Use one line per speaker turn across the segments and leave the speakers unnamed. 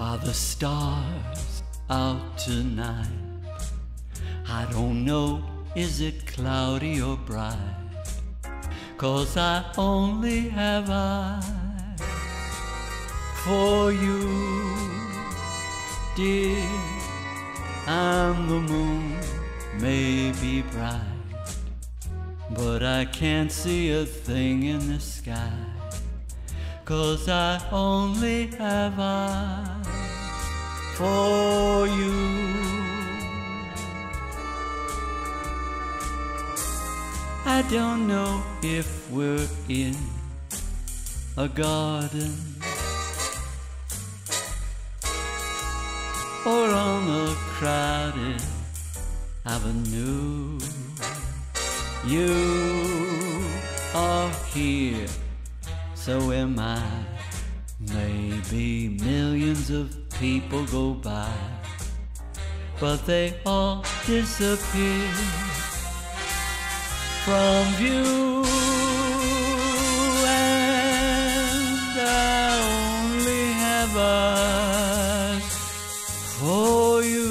Are the stars out tonight? I don't know, is it cloudy or bright? 'Cause I only have eyes for you, dear. And the moon may be bright, but I can't see a thing in the sky, 'cause I only have eyes for you. I don't know if we're in a garden or on a crowded avenue. You are here, so am I. Maybe millions of people go by, but they all disappear from view. And I only have eyes for you.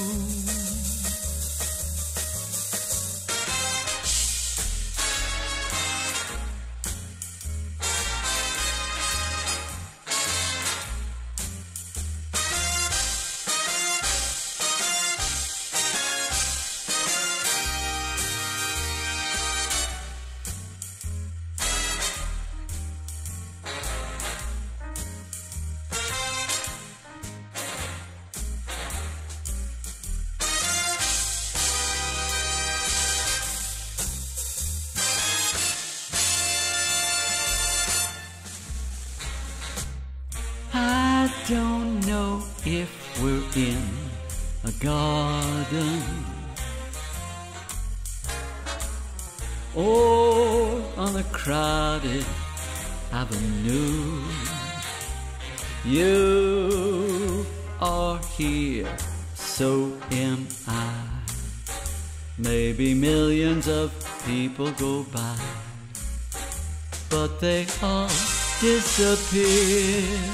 I don't know if we're in a garden or on a crowded avenue. You are here, so am I. Maybe millions of people go by, but they all disappear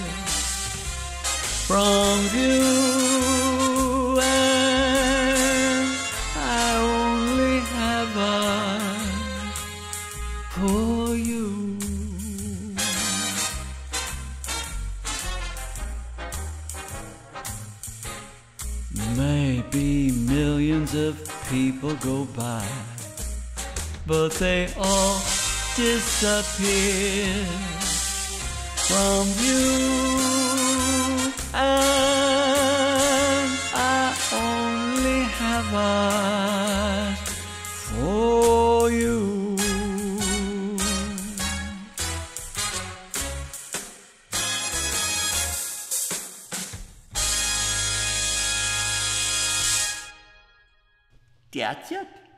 from view. And I only have eyes for you. Maybe millions of people go by, but they all disappear from view. And I only have eyes for you. That's it.